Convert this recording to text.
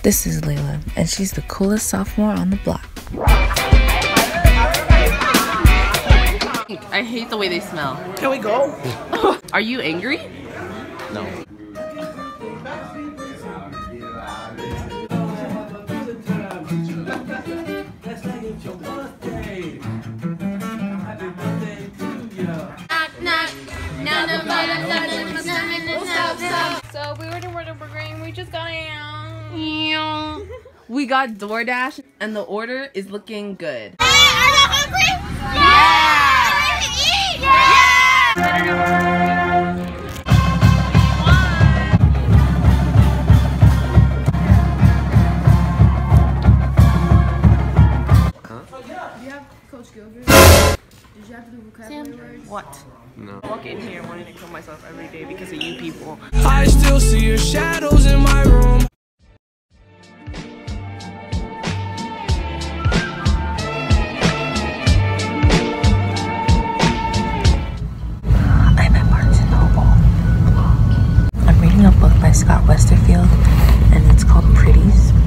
This is Layla, and she's the coolest sophomore on the block. I hate the way they smell. Can we go? Are you angry? No. So we ordered Burger King. We just got it. We got DoorDash and the order is looking good. Hey, are you hungry? Do you have Coach Gilbert? Did you have to do vocabulary words? What? No. I walk in here wanting to kill myself every day because of you people. I still see your shadows in my room. I'm at Barnes & Noble. I'm reading a book by Scott Westerfield, and it's called Pretties.